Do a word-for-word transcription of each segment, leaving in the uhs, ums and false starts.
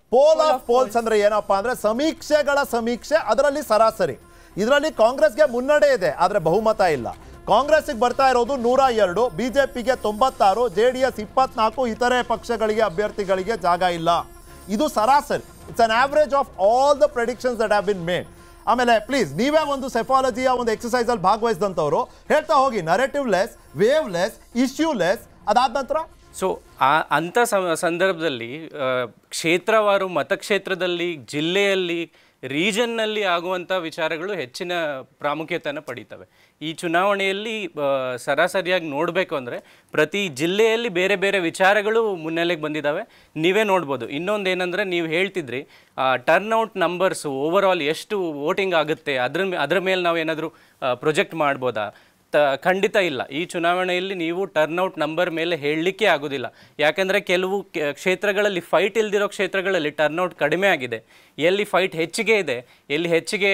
Pole of poles ಅಂದ್ರೆ ಏನಪ್ಪಾ ಅಂದ್ರೆ ಸಮೀಕ್ಷೆಗಳ ಸಮೀಕ್ಷೆ, ಅದರಲ್ಲಿ ಸರಾಸರಿ. ಇದರಲ್ಲಿ ಕಾಂಗ್ರೆಸ್ಗೆ ಮುನ್ನಡೆ ಇದೆ, ಆದ್ರೆ ಬಹುಮತ ಇಲ್ಲ. ಕಾಂಗ್ರೆಸ್ಗೆ ಬರ್ತಾ ಇರೋದು ನೂರ ಎರಡು, ಬಿಜೆಪಿಗೆ ತೊಂಬತ್ತಾರು, ಜೆ ಡಿ ಎಸ್ ಇಪ್ಪತ್ನಾಲ್ಕು, ಇತರೆ ಪಕ್ಷಗಳಿಗೆ ಅಭ್ಯರ್ಥಿಗಳಿಗೆ ಜಾಗ ಇಲ್ಲ. ಇದು ಸರಾಸರಿ. It's an average of all the predictions that have been made. ಆಮೇಲೆ ಪ್ಲೀಸ್ ನೀವೇ ಒಂದು ಸೆಫಾಲಜಿಯ ಒಂದು ಎಕ್ಸಸೈಸ್ ಅಲ್ಲಿ ಭಾಗವಹಿಸಿದಂಥವ್ರು ಹೇಳ್ತಾ ಹೋಗಿ, narrative less, wave less, issue less, ಅದಾದ ನಂತರ ಸೊ ಆ ಅಂಥ ಸಂದರ್ಭದಲ್ಲಿ ಕ್ಷೇತ್ರವಾರು ಮತಕ್ಷೇತ್ರದಲ್ಲಿ, ಜಿಲ್ಲೆಯಲ್ಲಿ, ರೀಜನ್ನಲ್ಲಿ ಆಗುವಂಥ ವಿಚಾರಗಳು ಹೆಚ್ಚಿನ ಪ್ರಾಮುಖ್ಯತೆಯನ್ನು ಪಡೀತವೆ. ಈ ಚುನಾವಣೆಯಲ್ಲಿ ಸರಾಸರಿಯಾಗಿ ನೋಡಬೇಕು ಅಂದರೆ ಪ್ರತಿ ಜಿಲ್ಲೆಯಲ್ಲಿ ಬೇರೆ ಬೇರೆ ವಿಚಾರಗಳು ಮುನ್ನೆಲೆಗೆ ಬಂದಿದ್ದಾವೆ. ನೀವೇ ನೋಡ್ಬೋದು. ಇನ್ನೊಂದು ಏನಂದರೆ, ನೀವು ಹೇಳ್ತಿದ್ರಿ ಟರ್ನ್ಔಟ್ ನಂಬರ್ಸು ಓವರ್ ಆಲ್ ಎಷ್ಟು ವೋಟಿಂಗ್ ಆಗುತ್ತೆ ಅದ್ರ ಅದ್ರ ಮೇಲೆ ನಾವು ಏನಾದರೂ ಪ್ರೊಜೆಕ್ಟ್ ಮಾಡ್ಬೋದಾ? ತ ಖಂಡಿತ ಇಲ್ಲ. ಈ ಚುನಾವಣೆಯಲ್ಲಿ ನೀವು ಟರ್ನ್ಔಟ್ ನಂಬರ್ ಮೇಲೆ ಹೇಳಲಿಕ್ಕೆ ಆಗೋದಿಲ್ಲ. ಯಾಕೆಂದರೆ ಕೆಲವು ಕ್ಷೇತ್ರಗಳಲ್ಲಿ, ಫೈಟ್ ಇಲ್ದಿರೋ ಕ್ಷೇತ್ರಗಳಲ್ಲಿ ಟರ್ನ್ಔಟ್ ಕಡಿಮೆ ಆಗಿದೆ. ಎಲ್ಲಿ ಫೈಟ್ ಹೆಚ್ಚಿಗೆ ಇದೆ, ಎಲ್ಲಿ ಹೆಚ್ಚಿಗೆ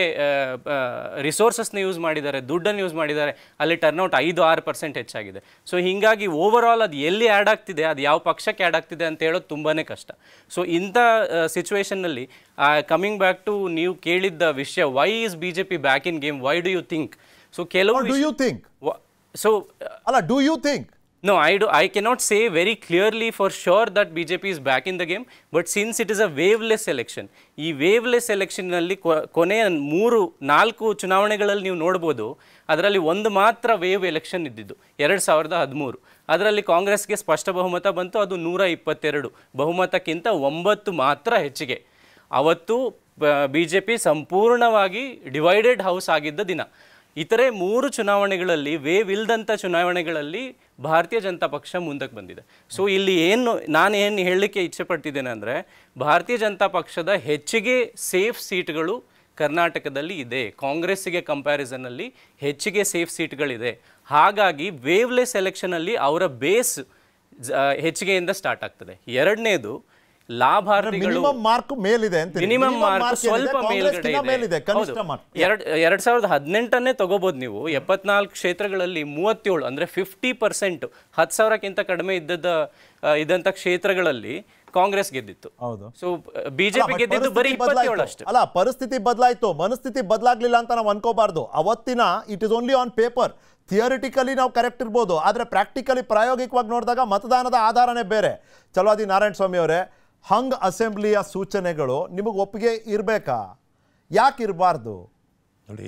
ರಿಸೋರ್ಸಸ್ನ ಯೂಸ್ ಮಾಡಿದ್ದಾರೆ, ದುಡ್ಡನ್ನು ಯೂಸ್ ಮಾಡಿದ್ದಾರೆ, ಅಲ್ಲಿ ಟರ್ನ್ಔಟ್ ಐದು ಆರು ಪರ್ಸೆಂಟ್ ಹೆಚ್ಚಾಗಿದೆ. ಸೊ ಹೀಗಾಗಿ ಓವರ್ ಆಲ್ ಅದು ಎಲ್ಲಿ ಆ್ಯಡ್ ಆಗ್ತಿದೆ, ಅದು ಯಾವ ಪಕ್ಷಕ್ಕೆ ಆ್ಯಡ್ ಆಗ್ತಿದೆ ಅಂತ ಹೇಳೋದು ತುಂಬಾ ಕಷ್ಟ. ಸೊ ಇಂಥ ಸಿಚುವೇಷನ್ನಲ್ಲಿ ಕಮಿಂಗ್ ಬ್ಯಾಕ್ ಟು ನೀವು ಕೇಳಿದ್ದ ವಿಷಯ, why is B J P back in game, why do you think? So, Kello, do you think? So, uh, Alla, do you think? No, I do. I cannot say very clearly for sure that B J P is back in the game. But since it is a waveless election, ಈ waveless election ನಲ್ಲಿ ಕೊನೆಯ ಮೂರು ನಾಲ್ಕು ಚುನಾವಣೆಗಳಲ್ಲಿ ನೀವು ನೋಡ್ಬೋದು, ಅದರಲ್ಲಿ ಒಂದು ಮಾತ್ರ ವೇವ್ ಎಲೆಕ್ಷನ್ ಇದ್ದಿದ್ದು ಎರಡು ಸಾವಿರದ ಹದಿಮೂರು. ಅದರಲ್ಲಿ ಕಾಂಗ್ರೆಸ್ಗೆ ಸ್ಪಷ್ಟ ಬಹುಮತ ಬಂತು. ಅದು ನೂರ ಇಪ್ಪತ್ತೆರಡು, ಬಹುಮತಕ್ಕಿಂತ ಒಂಬತ್ತು ಮಾತ್ರ ಹೆಚ್ಚಿಗೆ. ಅವತ್ತು ಬಿ ಜೆ ಪಿ ಸಂಪೂರ್ಣವಾಗಿ ಡಿವೈಡೆಡ್ ಹೌಸ್ ಆಗಿದ್ದ ದಿನ. ಇತರೆ ಮೂರು ಚುನಾವಣೆಗಳಲ್ಲಿ, ವೇವ್ ಇಲ್ದಂಥ ಚುನಾವಣೆಗಳಲ್ಲಿ ಭಾರತೀಯ ಜನತಾ ಪಕ್ಷ ಮುಂದಕ್ಕೆ ಬಂದಿದೆ. ಸೊ ಇಲ್ಲಿ ಏನು ನಾನು ಏನು ಹೇಳಲಿಕ್ಕೆ ಇಚ್ಛೆ ಪಡ್ತಿದ್ದೇನೆ ಅಂದರೆ, ಭಾರತೀಯ ಜನತಾ ಪಕ್ಷದ ಹೆಚ್ಚಿಗೆ ಸೇಫ್ ಸೀಟ್ಗಳು ಕರ್ನಾಟಕದಲ್ಲಿ ಇದೆ. ಕಾಂಗ್ರೆಸ್ಸಿಗೆ ಕಂಪ್ಯಾರಿಸನ್ನಲ್ಲಿ ಹೆಚ್ಚಿಗೆ ಸೇಫ್ ಸೀಟ್ಗಳಿದೆ. ಹಾಗಾಗಿ ವೇವ್ಲೆಸ್ ಎಲೆಕ್ಷನಲ್ಲಿ ಅವರ ಬೇಸ್ ಹೆಚ್ಚಿಗೆಯಿಂದ ಸ್ಟಾರ್ಟ್ ಆಗ್ತದೆ. ಎರಡನೇದು, ಲಾಭಾರ್ಥಿಗಳು ಮಾರ್ಕ್ ಮೇಲಿದೆ, ಮಿನಿಮಮ್ ಮಾರ್ಕ್ ಸ್ವಲ್ಪ ಮೇಲ್ಗಡೆ ಇದೆ. ಎರಡ್ ಎರಡ್ ಸಾವಿರದ ಹದಿನೆಂಟನ್ನೇ ತಗೋಬಹುದು ನೀವು. ಎಪ್ಪತ್ನಾಲ್ಕು ಕ್ಷೇತ್ರಗಳಲ್ಲಿ ಮೂವತ್ತೇಳು ಅಂದ್ರೆ ಫಿಫ್ಟಿ ಪರ್ಸೆಂಟ್ ಹತ್ತು ಸಾವಿರಕ್ಕಿಂತ ಕಡಿಮೆ ಇದ್ದದ ಇದ್ದಂಥ ಕ್ಷೇತ್ರಗಳಲ್ಲಿ ಕಾಂಗ್ರೆಸ್ ಗೆದ್ದಿತ್ತು. ಹೌದು. ಸೊ ಬಿಜೆಪಿ ಗೆದ್ದಿದ್ದು ಬರೀ ಇಪ್ಪತ್ತೇಳು ಅಷ್ಟೇ. ಅಲ್ಲ, ಪರಿಸ್ಥಿತಿ ಬದಲಾಯ್ತು, ಮನಸ್ಥಿತಿ ಬದಲಾಗ್ಲಿಲ್ಲ ಅಂತ ನಾವು ಅನ್ಕೋಬಾರ್ದು. ಅವತ್ತಿನ it is only on paper. Theoretically ನಾವು ಕರೆಕ್ಟ್ ಇರ್ಬೋದು, ಆದರೆ ಪ್ರಾಕ್ಟಿಕಲಿ ಪ್ರಾಯೋಗಿಕವಾಗಿ ನೋಡಿದಾಗ ಮತದಾನದ ಆಧಾರನೇ ಬೇರೆ. ಚಲವಾದಿ ನಾರಾಯಣ ಸ್ವಾಮಿ ಅವರೇ, ಹಂಗ್ ಅಸೆಂಬ್ಲಿಯ ಸೂಚನೆಗಳು ನಿಮಗೆ ಒಪ್ಪಿಗೆ ಇರಬೇಕಾ? ಯಾಕೆ ಇರಬಾರ್ದು? ನೋಡಿ,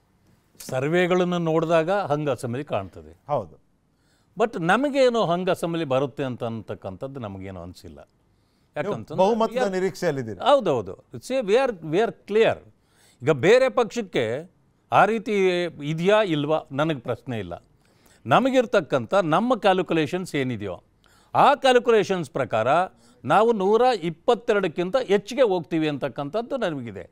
ಸರ್ವೆಗಳನ್ನು ನೋಡಿದಾಗ ಹಂಗ್ ಅಸೆಂಬ್ಲಿ ಕಾಣ್ತದೆ. ಹೌದು. ಬಟ್ ನಮಗೇನು ಹಂಗ್ ಅಸೆಂಬ್ಲಿ ಬರುತ್ತೆ ಅಂತ ಅಂತಕ್ಕಂಥದ್ದು ನಮಗೇನು ಅನಿಸಿಲ್ಲ. ಯಾಕಂತ ಬಹುಮತದ ನಿರೀಕ್ಷೆಯಲ್ಲಿದ್ದೀರಿ. ಹೌದೌದು. Say we are we are clear. ಈಗ ಬೇರೆ ಪಕ್ಷಕ್ಕೆ ಆ ರೀತಿ ಇದೆಯಾ ಇಲ್ವಾ ನನಗೆ ಪ್ರಶ್ನೆ ಇಲ್ಲ. ನಮಗಿರ್ತಕ್ಕಂಥ ನಮ್ಮ ಕ್ಯಾಲ್ಕುಲೇಷನ್ಸ್ ಏನಿದೆಯೋ ಆ ಕ್ಯಾಲ್ಕುಲೇಷನ್ಸ್ ಪ್ರಕಾರ ನಾವು ನೂರ ಇಪ್ಪತ್ತೆರಡಕ್ಕಿಂತ ಹೆಚ್ಚಿಗೆ ಹೋಗ್ತೀವಿ ಅಂತಕ್ಕಂಥದ್ದು ನಮಗಿದೆ.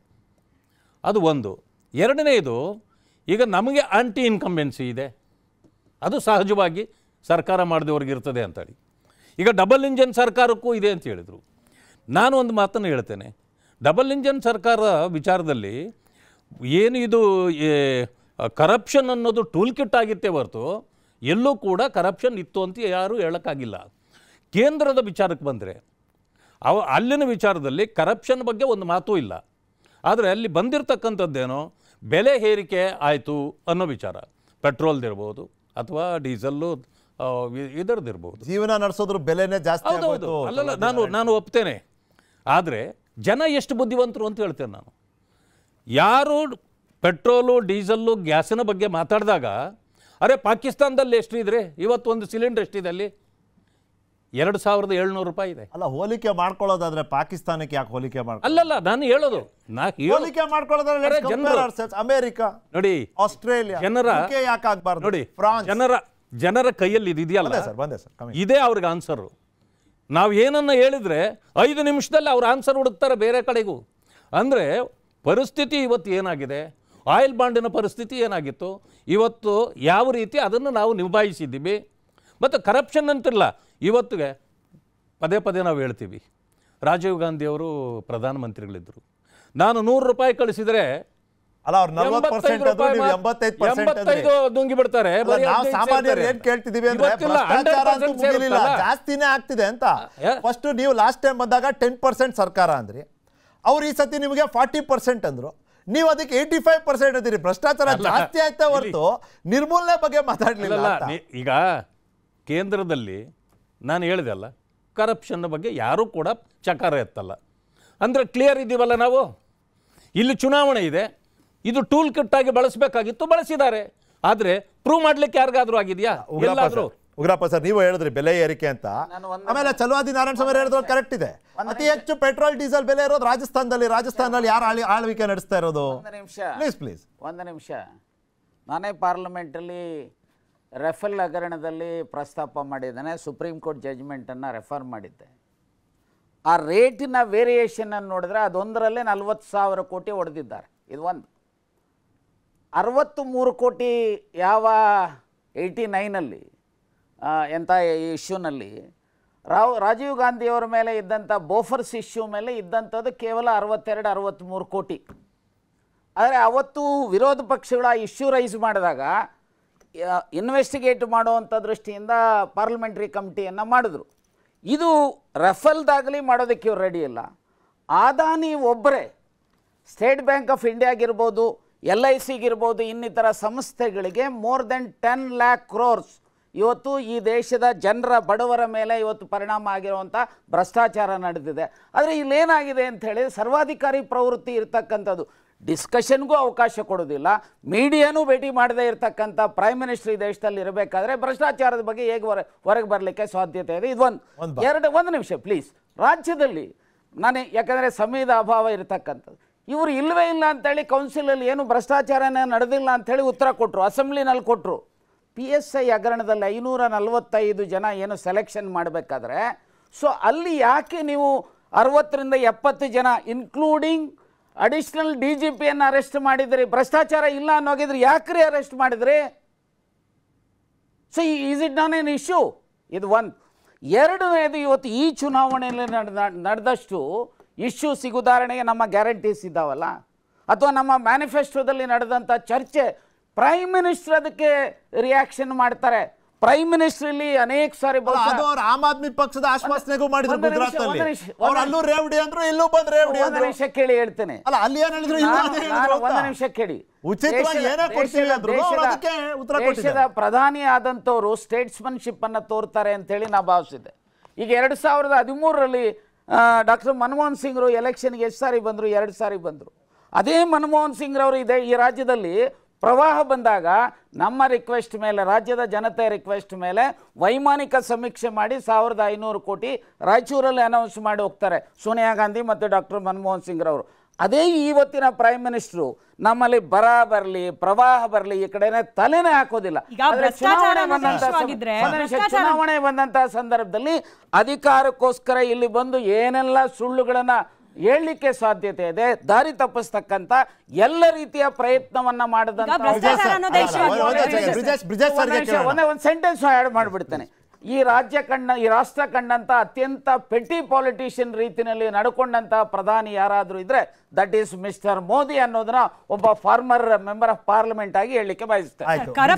ಅದು ಒಂದು. ಎರಡನೇದು, ಈಗ ನಮಗೆ ಆಂಟಿ ಇನ್ಕಂಬೆನ್ಸಿ ಇದೆ. ಅದು ಸಹಜವಾಗಿ ಸರ್ಕಾರ ಮಾಡಿದವ್ರಿಗೆ ಇರ್ತದೆ ಅಂತೇಳಿ. ಈಗ ಡಬಲ್ ಇಂಜನ್ ಸರ್ಕಾರಕ್ಕೂ ಇದೆ ಅಂತ ಹೇಳಿದರು. ನಾನು ಒಂದು ಮಾತನ್ನು ಹೇಳ್ತೇನೆ. ಡಬಲ್ ಇಂಜನ್ ಸರ್ಕಾರ ವಿಚಾರದಲ್ಲಿ ಏನು ಇದು ಕರಪ್ಷನ್ ಅನ್ನೋದು ಟೂಲ್ ಕಿಟ್ ಆಗಿತ್ತೇ ಹೊರತು ಎಲ್ಲೂ ಕೂಡ ಕರಪ್ಷನ್ ಇತ್ತು ಅಂತ ಯಾರೂ ಹೇಳೋಕ್ಕಾಗಿಲ್ಲ. ಕೇಂದ್ರದ ವಿಚಾರಕ್ಕೆ ಬಂದರೆ ಅವ ಅಲ್ಲಿನ ವಿಚಾರದಲ್ಲಿ ಕರಪ್ಷನ್ ಬಗ್ಗೆ ಒಂದು ಮಾತೂ ಇಲ್ಲ. ಆದರೆ ಅಲ್ಲಿ ಬಂದಿರತಕ್ಕಂಥದ್ದೇನೋ ಬೆಲೆ ಏರಿಕೆ ಆಯಿತು ಅನ್ನೋ ವಿಚಾರ. ಪೆಟ್ರೋಲ್ದಿರ್ಬೋದು ಅಥವಾ ಡೀಸೆಲ್ಲು ಇದರದಿರ್ಬೋದು. ಜೀವನ ನಡೆಸೋದ್ರ ಬೆಲೆನೇ ಜಾಸ್ತಿ. ಹೌದೌದು. ಅಲ್ಲಲ್ಲ, ನಾನು ನಾನು ಒಪ್ತೇನೆ. ಆದರೆ ಜನ ಎಷ್ಟು ಬುದ್ಧಿವಂತರು ಅಂತ ಹೇಳ್ತೇನೆ ನಾನು. ಯಾರು ಪೆಟ್ರೋಲು ಡೀಸೆಲ್ಲು ಗ್ಯಾಸಿನ ಬಗ್ಗೆ ಮಾತಾಡಿದಾಗ, ಅರೆ ಪಾಕಿಸ್ತಾನದಲ್ಲಿ ಎಷ್ಟಿದ್ರೆ ಇವತ್ತು ಒಂದು ಸಿಲಿಂಡರ್ ಎಷ್ಟಿದೆ ಅಲ್ಲಿ? ಎರಡು ಸಾವಿರದ ಏಳ್ನೂರು ರೂಪಾಯಿ ಇದೆ. ಅಲ್ಲ, ಹೋಲಿಕೆ ಮಾಡ್ಕೊಳ್ಳೋದಾದ್ರೆ ಪಾಕಿಸ್ತಾನಕ್ಕೆ ಯಾಕೆ ಹೋಲಿಕೆ ಮಾಡ್ಕೊಳ್ಳೋದು? ಅಲ್ಲಲ್ಲ, ನಾನು ಹೇಳೋದು ನಾ ಹೋಲಿಕೆ ಮಾಡ್ಕೊಳ್ಳೋದಾದ್ರೆ ಅಮೆರಿಕ ನೋಡಿ, ಆಸ್ಟ್ರೇಲಿಯಾ, ಜನರ ಯಾಕೆ ಆಗ್ಬಾರ್ದು ನೋಡಿ, ಫ್ರಾನ್ಸ್, ಜನರ ಜನರ ಕೈಯಲ್ಲಿ ಇದು ಇದೆಯಲ್ಲ, ಇದೇ ಅವ್ರಿಗೆ ಆನ್ಸರು. ನಾವು ಏನನ್ನ ಹೇಳಿದ್ರೆ ಐದು ನಿಮಿಷದಲ್ಲಿ ಅವ್ರ ಆನ್ಸರ್ ಹುಡುಕ್ತಾರೆ ಬೇರೆ ಕಡೆಗೂ. ಅಂದರೆ ಪರಿಸ್ಥಿತಿ ಇವತ್ತು ಏನಾಗಿದೆ, ಆಯಿಲ್ ಬಾಂಡಿನ ಪರಿಸ್ಥಿತಿ ಏನಾಗಿತ್ತು, ಇವತ್ತು ಯಾವ ರೀತಿ ಅದನ್ನು ನಾವು ನಿಭಾಯಿಸಿದ್ದೀವಿ. ಮತ್ತು ಕರಪ್ಷನ್ ಅಂತಿಲ್ಲ. ಇವತ್ತಿಗೆ ಪದೇ ಪದೇ ನಾವು ಹೇಳ್ತೀವಿ, ರಾಜೀವ್ ಗಾಂಧಿಯವರು ಪ್ರಧಾನಮಂತ್ರಿಗಳಿದ್ದರು. ನಾನು ನೂರು ರೂಪಾಯಿ ಕಳಿಸಿದರೆ ಅಲ್ಲ ಅವ್ರು ನಲವತ್ತು ಪರ್ಸೆಂಟ್ ಆದ್ರೂ ನೀವು ಎಂಬತ್ತೈದು ಪರ್ಸೆಂಟ್ ಎಂಬತ್ತೈದು ನುಂಗಿ ಬಿಡ್ತಾರೆ. ನಾವು ಸಾಮಾನ್ಯರು ಏನ್ ಕೇಳ್ತಿದೀವಿ ಅಂದ್ರೆ ಭ್ರಷ್ಟಾಚಾರ ಅಂತೂ ಮುಗಿಲಿಲ್ಲ, ಜಾಸ್ತಿನೇ ಆಗ್ತಿದೆ ಅಂತ. ಫಸ್ಟ್ ನೀವು ಲಾಸ್ಟ್ ಟೈಮ್ ಬಂದಾಗ ಟೆನ್ ಪರ್ಸೆಂಟ್ ಸರ್ಕಾರ ಅಂದ್ರಿ, ಅವ್ರು ಈ ಸತಿ ನಿಮಗೆ ಫಾರ್ಟಿ ಪರ್ಸೆಂಟ್ ಅಂದ್ರು, ನೀವು ಅದಕ್ಕೆ ಏಯ್ಟಿ ಫೈವ್ ಪರ್ಸೆಂಟ್ ಅಂತೀರಿ. ಭ್ರಷ್ಟಾಚಾರ ಜಾಸ್ತಿ ಆಯ್ತಾ ಹೊರತು ನಿರ್ಮೂಲನೆ ಬಗ್ಗೆ ಮಾತಾಡ್ಲಿಲ್ಲ. ಈಗ ಕೇಂದ್ರದಲ್ಲಿ ನಾನು ಹೇಳಿದೆ ಅಲ್ಲ, ಕರಪ್ಷನ್ ಬಗ್ಗೆ ಯಾರೂ ಕೂಡ ಚಕಾರ ಎತ್ತಲ್ಲ ಅಂದರೆ ಕ್ಲಿಯರ್ ಇದ್ದೀವಲ್ಲ ನಾವು. ಇಲ್ಲಿ ಚುನಾವಣೆ ಇದೆ, ಇದು ಟೂಲ್ ಕಿಟ್ ಆಗಿ ಬಳಸಬೇಕಾಗಿತ್ತು, ಬಳಸಿದ್ದಾರೆ. ಆದರೆ ಪ್ರೂವ್ ಮಾಡ್ಲಿಕ್ಕೆ ಯಾರಿಗಾದ್ರೂ ಆಗಿದೆಯಾ? ಎಲ್ಲಾದ್ರೂ ಉಗ್ರಪ್ಪ ಸರ್ ನೀವು ಹೇಳಿದ್ರಿ ಬೆಲೆ ಏರಿಕೆ ಅಂತ, ಆಮೇಲೆ ಚಲವಾದಿ ನಾರಾಯಣ ಸ್ವಾಮಿ ಹೇಳಿದ್ರು ಕರೆಕ್ಟ್ ಇದೆ. ಅತಿ ಹೆಚ್ಚು ಪೆಟ್ರೋಲ್ ಡೀಸೆಲ್ ಬೆಲೆ ಇರೋದು ರಾಜಸ್ಥಾನದಲ್ಲಿ. ರಾಜಸ್ಥಾನದಲ್ಲಿ ಯಾರು ಆಳಿ ಆಳ್ವಿಕೆ ನಡೆಸ್ತಾ ಇರೋದು? ನಿಮಿಷ ಪ್ಲೀಸ್ ಪ್ಲೀಸ್ ಒಂದು ನಿಮಿಷ. ನಾನೇ ಪಾರ್ಲಿಮೆಂಟಲ್ಲಿ ರೆಫೆಲ್ ಹಗರಣದಲ್ಲಿ ಪ್ರಸ್ತಾಪ ಮಾಡಿದ್ದೇನೆ, ಸುಪ್ರೀಂ ಕೋರ್ಟ್ ಜಡ್ಜ್ಮೆಂಟನ್ನು ರೆಫರ್ ಮಾಡಿದ್ದೆ. ಆ ರೇಟಿನ ವೇರಿಯೇಷನನ್ನು ನೋಡಿದ್ರೆ ಅದೊಂದರಲ್ಲೇ ನಲ್ವತ್ತು ಸಾವಿರ ಕೋಟಿ ಹೊಡೆದಿದ್ದಾರೆ. ಇದು ಒಂದು. ಅರವತ್ತು ಮೂರು ಕೋಟಿ ಯಾವ ಏಯ್ಟಿ ನೈನಲ್ಲಿ ಎಂಥ ಇಶ್ಯೂನಲ್ಲಿ ರಾವ್ ರಾಜೀವ್ ಗಾಂಧಿಯವರ ಮೇಲೆ ಇದ್ದಂಥ ಬೋಫರ್ಸ್ ಇಶ್ಯೂ ಮೇಲೆ ಇದ್ದಂಥದ್ದು ಕೇವಲ ಅರವತ್ತೆರಡು ಅರವತ್ತ್ಮೂರು ಕೋಟಿ. ಆದರೆ ಅವತ್ತು ವಿರೋಧ ಪಕ್ಷಗಳು ಆ ಇಶ್ಯೂ ರೈಸ್ ಮಾಡಿದಾಗ ಇನ್ವೆಸ್ಟಿಗೇಟ್ ಮಾಡುವಂಥ ದೃಷ್ಟಿಯಿಂದ ಪಾರ್ಲಿಮೆಂಟ್ರಿ ಕಮಿಟಿಯನ್ನು ಮಾಡಿದ್ರು. ಇದು ರಫಲ್ದಾಗಲಿ ಮಾಡೋದಕ್ಕೆ ಇವ್ರು ರೆಡಿ ಇಲ್ಲ. ಅದಾನಿ ಒಬ್ಬರೇ ಸ್ಟೇಟ್ ಬ್ಯಾಂಕ್ ಆಫ್ ಇಂಡಿಯಾಗಿರ್ಬೋದು, ಎಲ್ ಐ ಸಿಗಿರ್ಬೋದು, ಇನ್ನಿತರ ಸಂಸ್ಥೆಗಳಿಗೆ more than ten lakh crores ಇವತ್ತು ಈ ದೇಶದ ಜನರ ಬಡವರ ಮೇಲೆ ಇವತ್ತು ಪರಿಣಾಮ ಆಗಿರುವಂಥ ಭ್ರಷ್ಟಾಚಾರ ನಡೆದಿದೆ. ಆದರೆ ಇಲ್ಲೇನಾಗಿದೆ ಅಂತ ಹೇಳಿ ಸರ್ವಾಧಿಕಾರಿ ಪ್ರವೃತ್ತಿ ಇರ್ತಕ್ಕಂಥದ್ದು, ಡಿಸ್ಕಷನ್ಗೂ ಅವಕಾಶ ಕೊಡೋದಿಲ್ಲ, ಮೀಡಿಯಾನೂ ಭೇಟಿ ಮಾಡದೇ ಇರತಕ್ಕಂಥ ಪ್ರೈಮ್ ಮಿನಿಸ್ಟರ್ ಈ ದೇಶದಲ್ಲಿ ಇರಬೇಕಾದ್ರೆ ಭ್ರಷ್ಟಾಚಾರದ ಬಗ್ಗೆ ಹೇಗೆ ಹೊರ ಹೊರಗೆ ಬರಲಿಕ್ಕೆ ಸಾಧ್ಯತೆ ಇದೆ? ಇದು ಒಂದು. ಎರಡು ಒಂದು ನಿಮಿಷ ಪ್ಲೀಸ್. ರಾಜ್ಯದಲ್ಲಿ ನಾನು ಯಾಕಂದರೆ ಸಮಯದ ಅಭಾವ ಇರತಕ್ಕಂಥದ್ದು, ಇವರು ಇಲ್ಲವೇ ಇಲ್ಲ ಅಂತೇಳಿ ಕೌನ್ಸಿಲಲ್ಲಿ ಏನು ಭ್ರಷ್ಟಾಚಾರನೇ ನಡೆದಿಲ್ಲ ಅಂಥೇಳಿ ಉತ್ತರ ಕೊಟ್ಟರು, ಅಸೆಂಬ್ಲಿನಲ್ಲಿ ಕೊಟ್ಟರು. ಪಿ ಎಸ್ ಐ ಹಗರಣದಲ್ಲಿ ಐನೂರ ನಲವತ್ತೈದು ಜನ ಏನು ಸೆಲೆಕ್ಷನ್ ಮಾಡಬೇಕಾದ್ರೆ, ಸೊ ಅಲ್ಲಿ ಯಾಕೆ ನೀವು ಅರವತ್ತರಿಂದ ಎಪ್ಪತ್ತು ಜನ ಇನ್ಕ್ಲೂಡಿಂಗ್ ಅಡಿಷನಲ್ ಡಿ ಜಿ ಪಿಯನ್ನು ಅರೆಸ್ಟ್ ಮಾಡಿದ್ರಿ? ಭ್ರಷ್ಟಾಚಾರ ಇಲ್ಲ ಅನ್ನೋಗಿದ್ರೆ ಯಾಕ್ರಿ ಅರೆಸ್ಟ್ ಮಾಡಿದ್ರಿ? So is it not an issue? ಇದು ಒಂದು. ಎರಡನೇದು, ಇವತ್ತು ಈ ಚುನಾವಣೆಯಲ್ಲಿ ನಡೆದ ನಡೆದಷ್ಟು ಇಶ್ಯೂಸ್, ಉದಾಹರಣೆಗೆ ನಮ್ಮ ಗ್ಯಾರಂಟೀಸ್ ಇದ್ದಾವಲ್ಲ, ಅಥವಾ ನಮ್ಮ ಮ್ಯಾನಿಫೆಸ್ಟೋದಲ್ಲಿ ನಡೆದಂಥ ಚರ್ಚೆ, ಪ್ರೈಮ್ ಮಿನಿಸ್ಟರ್ ಅದಕ್ಕೆ ರಿಯಾಕ್ಷನ್ ಮಾಡ್ತಾರೆ. ಪ್ರೈಮ್ ಮಿನಿಸ್ಟರ್ ಇಲ್ಲಿ ಅನೇಕ ಸಾರಿ ಆಮ್ ಆದ್ಮಿ ಪಕ್ಷದ ಆಶ್ವಾಸನೆಗೂ ಮಾಡಿದ್ರು ಗುಜರಾತ್ನಲ್ಲಿ, ಅಲ್ಲೂ ರೇವಡಿ ಅಂದ್ರು, ಇಲ್ಲೂ ಬಂದ್ ರೇವಡಿ. ಒಂದು ನಿಮಿಷ ಕೇಳಿ ಹೇಳ್ತೇನೆ. ಅಲ್ಲ ಅಲ್ಲಿ ಏನ್ ಹೇಳಿದ್ರು, ಒಂದು ನಿಮಿಷ ಕೇಳಿ. ದೇಶದ ದೇಶದ ಪ್ರಧಾನಿ ಆದಂಥವ್ರು ಸ್ಟೇಟ್ಸ್ಮನ್ಶಿಪ್ ಅನ್ನ ತೋರ್ತಾರೆ ಅಂತ ಹೇಳಿ ನಾ ಭಾವಿಸಿದ್ದೆ. ಈಗ ಎರಡ್ ಸಾವಿರದ ಹದಿಮೂರರಲ್ಲಿ ಡಾಕ್ಟರ್ ಮನಮೋಹನ್ ಸಿಂಗ್ರು ಎಲೆಕ್ಷನ್ಗೆ ಎಷ್ಟು ಸಾರಿ ಬಂದ್ರು? ಎರಡು ಸಾರಿ ಬಂದ್ರು. ಅದೇ ಮನಮೋಹನ್ ಸಿಂಗ್ ರವರು ಇದೆ ಈ ರಾಜ್ಯದಲ್ಲಿ ಪ್ರವಾಹ ಬಂದಾಗ ನಮ್ಮ ರಿಕ್ವೆಸ್ಟ್ ಮೇಲೆ, ರಾಜ್ಯದ ಜನತೆ ರಿಕ್ವೆಸ್ಟ್ ಮೇಲೆ ವೈಮಾನಿಕ ಸಮೀಕ್ಷೆ ಮಾಡಿ ಸಾವಿರದ ಐನೂರು ಕೋಟಿ ರಾಯಚೂರಲ್ಲಿ ಅನೌನ್ಸ್ ಮಾಡಿ ಹೋಗ್ತಾರೆ ಸೋನಿಯಾ ಗಾಂಧಿ ಮತ್ತು ಡಾಕ್ಟರ್ ಮನಮೋಹನ್ ಸಿಂಗ್ ರವರು. ಅದೇ ಇವತ್ತಿನ ಪ್ರೈಮ್ ಮಿನಿಸ್ಟರು ನಮ್ಮಲ್ಲಿ ಬರ ಬರಲಿ, ಪ್ರವಾಹ ಬರಲಿ, ಈ ಕಡೆನೆ ತಲೆನೇ ಹಾಕೋದಿಲ್ಲ. ಚುನಾವಣೆ ಬಂದಂತಹ ಸಂದರ್ಭದಲ್ಲಿ ಅಧಿಕಾರಕ್ಕೋಸ್ಕರ ಇಲ್ಲಿ ಬಂದು ಏನೆಲ್ಲ ಸುಳ್ಳುಗಳನ್ನ ಹೇಳಲಿಕ್ಕೆ ಸಾಧ್ಯತೆ ಇದೆ, ದಾರಿ ತಪ್ಪಿಸ್ತಕ್ಕಂಥ ಎಲ್ಲ ರೀತಿಯ ಪ್ರಯತ್ನವನ್ನ ಮಾಡಿದಂತ ಒಂದು ಸೆಂಟೆನ್ಸ್ ಆ್ಯಡ್ ಮಾಡಿಬಿಡ್ತೇನೆ. ಈ ರಾಜ್ಯ ಕಂಡ ಈ ರಾಷ್ಟ್ರ ಕಂಡಂತ ಅತ್ಯಂತ ಪೆಟಿ ಪಾಲಿಟಿಷಿಯನ್ ರೀತಿಯಲ್ಲಿ ನಡ್ಕೊಂಡಂತ ಪ್ರಧಾನಿ ಯಾರಾದ್ರೂ ಇದ್ರೆ ದಟ್ ಈಸ್ ಮಿಸ್ಟರ್ ಮೋದಿ ಅನ್ನೋದನ್ನ ಒಬ್ಬ ಫಾರ್ಮರ್ ಮೆಂಬರ್ ಆಫ್ ಪಾರ್ಲಿಮೆಂಟ್ ಆಗಿ ಹೇಳಲಿಕ್ಕೆ ಬಯಸ್ತೇನೆ.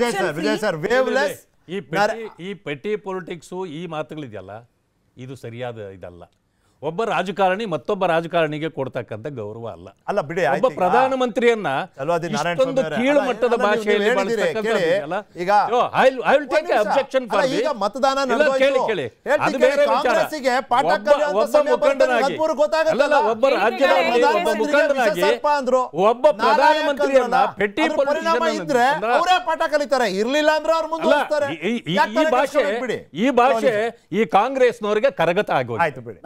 ಈ ಪೆಟಿ ಪೊಲಿಟಿಕ್ಸು, ಈ ಮಾತುಗಳಿದೆಯಲ್ಲ, ಇದು ಸರಿಯಾದ ಇದಲ್ಲ. ಒಬ್ಬ ರಾಜಕಾರಣಿ ಮತ್ತೊಬ್ಬ ರಾಜಕಾರಣಿಗೆ ಕೊಡ್ತಕ್ಕಂಥ ಗೌರವ ಅಲ್ಲ. ಅಲ್ಲ ಬಿಡಿ, ಒಬ್ಬ ಪ್ರಧಾನಮಂತ್ರಿಯನ್ನ ಇಷ್ಟೊಂದು ಕೀಳು ಮಟ್ಟದ ಭಾಷೆಯಲ್ಲಿ ಮತದಾನ ಒಬ್ಬ ಮುಖಂಡನಾಗಿ, ಒಬ್ಬ ರಾಜ್ಯದ ಮುಖಂಡನಾಗಿ ಒಬ್ಬ ಪ್ರಧಾನಮಂತ್ರಿಯನ್ನ ಪೆಟ್ಟಿ ಇದ್ರೆ ಅವರೇ ಪಾಠ ಕಲಿತಾರೆ, ಇರ್ಲಿಲ್ಲ ಅಂದ್ರೆ ಅವ್ರು ಮುಂದುವರಿಸ್ತಾರೆ. ಈ ಭಾಷೆ ಈ ಭಾಷೆ ಈ ಕಾಂಗ್ರೆಸ್ನವರಿಗೆ ಕರಗತ ಆಗೋಯ್ತು. ಬಿಡಿ,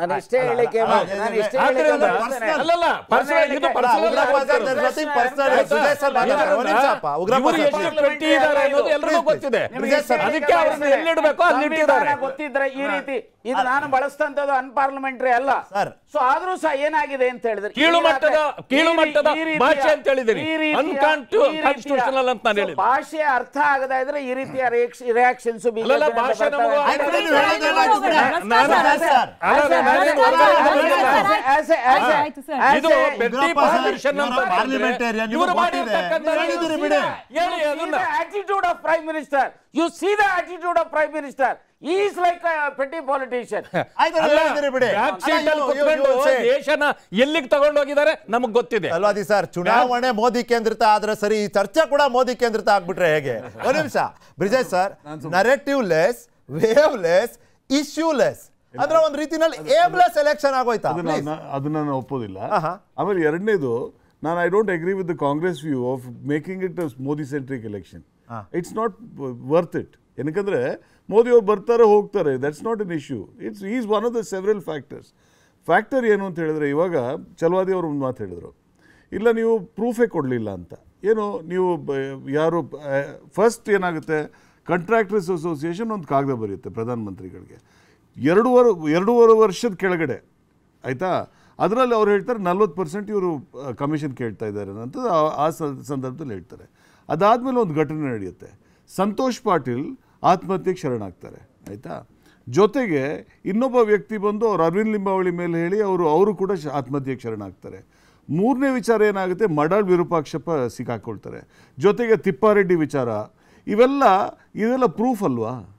ಗೊತ್ತಿದ್ರೆ ಈ ರೀತಿ ಇದು ನಾನು ಬಳಸ್ತಂತದ್ದು ಅನ್ಪಾರ್ಲಿಮೆಂಟರಿ ಅಲ್ಲ. ಸೊ ಆದ್ರೂ ಸಹ ಏನಾಗಿದೆ ಅಂತ ಹೇಳಿದ್ರೆ ಕೀಳು ಮಟ್ಟದ ಕೀಳು ಮಟ್ಟದ ಭಾಷೆ ಅಂತ ಹೇಳಿದ್ದೀನಿ, ಅನ್ಕಾನ್ಸ್ಟಿಟ್ಯೂಷನಲ್ ಅಂತ ನಾನು ಹೇಳಿದೆ. ಭಾಷೆ ಅರ್ಥ ಆಗದ ಇದ್ರೆ ಈ ರೀತಿಯ ರಿಯಾಕ್ಷನ್ಸ್ ಇದು ಬೆಟ್ಟಿ ಪಾರ್ಟಿಷನ್ ಅಂತ ಪಾರ್ಲಿಮೆಂಟೇರಿಯನ್ ಇವರು ಮಾಡಿರ್ತಕ್ಕಂಥ ಹೇಳಿದಿರಿ ಬಿಡಿ ಹೇಳಿ ಅದನ್ನ attitude of prime minister, you see the attitude of prime minister, he is like a petty politician. ದೇಶನ ಎಲ್ಲಿಗೆ ತಗೊಂಡೋಗಿದ್ದಾರೆ ನಮಗ್ ಗೊತ್ತಿದೆ ಅಲ್ವಾದಿ ಸರ್. ಚುನಾವಣೆ ಮೋದಿ ಕೇಂದ್ರಿತ ಆದ್ರೆ ಸರಿ, ಈ ಚರ್ಚೆ ಕೂಡ ಮೋದಿ ಕೇಂದ್ರಿತ ಆಗ್ಬಿಟ್ರೆ ಹೇಗೆ? ಒಂದ್ ನಿಮಿಷ Brijesh sir, narrative less, wave less, issue less ಅಂದ್ರೆ ಒಂದ್ ರೀತಿನಲ್ಲಿ ಏಮ್ಲೆಸ್ ಎಲೆಕ್ಷನ್ ಆಗೋಯ್ತಾ? ಅದನ್ನ ನಾನು ಒಪ್ಪೋದಿಲ್ಲ. ಆಮೇಲೆ ಎರಡನೇದು, ನಾನು I don't agree with the Congress view of making it Modi centric election. It's not worth it. ಏನಕ್ಕಂದ್ರೆ ಮೋದಿ ಅವ್ರು ಬರ್ತಾರೆ ಹೋಗ್ತಾರೆ, that's not an issue. It's is one of the several factors. Factor ಏನು ಅಂತ ಹೇಳಿದ್ರೆ, ಇವಾಗ ಚಲವಾದಿ ಅವರು ಒಂದು ಮಾತು ಹೇಳಿದರು, ಇಲ್ಲ ನೀವು ಪ್ರೂಫೇ ಕೊಡಲಿಲ್ಲ ಅಂತ. ಏನು ನೀವು ಯಾರು ಫಸ್ಟ್ ಏನಾಗುತ್ತೆ, ಕಾಂಟ್ರಾಕ್ಟರ್ಸ್ ಅಸೋಸಿಯೇಷನ್ ಒಂದು ಕಾಗದ ಬರೆಯುತ್ತೆ ಪ್ರಧಾನಮಂತ್ರಿಗಳಿಗೆ ಎರಡೂವರೆ ಎರಡೂವರೆ ವರ್ಷದ ಕೆಳಗಡೆ, ಆಯಿತಾ? ಅದರಲ್ಲಿ ಅವ್ರು ಹೇಳ್ತಾರೆ ನಲ್ವತ್ತು ಪರ್ಸೆಂಟ್ ಇವರು ಕಮಿಷನ್ ಕೇಳ್ತಾ ಇದ್ದಾರೆ ಅಂತ ಆ ಸಂದರ್ಭದಲ್ಲಿ ಹೇಳ್ತಾರೆ. ಅದಾದಮೇಲೆ ಒಂದು ಘಟನೆ ನಡೆಯುತ್ತೆ, ಸಂತೋಷ್ ಪಾಟೀಲ್ ಆತ್ಮಹತ್ಯೆಗೆ ಶರಣಾಗ್ತಾರೆ, ಆಯಿತಾ? ಜೊತೆಗೆ ಇನ್ನೊಬ್ಬ ವ್ಯಕ್ತಿ ಬಂದು ಅವ್ರು ಅರವಿಂದ್ ಲಿಂಬಾವಳಿ ಮೇಲೆ ಹೇಳಿ ಅವರು ಅವರು ಕೂಡ ಆತ್ಮಹತ್ಯೆಗೆ ಶರಣಾಗ್ತಾರೆ. ಮೂರನೇ ವಿಚಾರ ಏನಾಗುತ್ತೆ, ಮಡಾಳ್ ವಿರೂಪಾಕ್ಷಪ್ಪ ಸಿಕ್ಕಾಕೊಳ್ತಾರೆ. ಜೊತೆಗೆ ತಿಪ್ಪಾರೆಡ್ಡಿ ವಿಚಾರ, ಇವೆಲ್ಲ ಇದೆಲ್ಲ ಪ್ರೂಫ್ ಅಲ್ವಾ?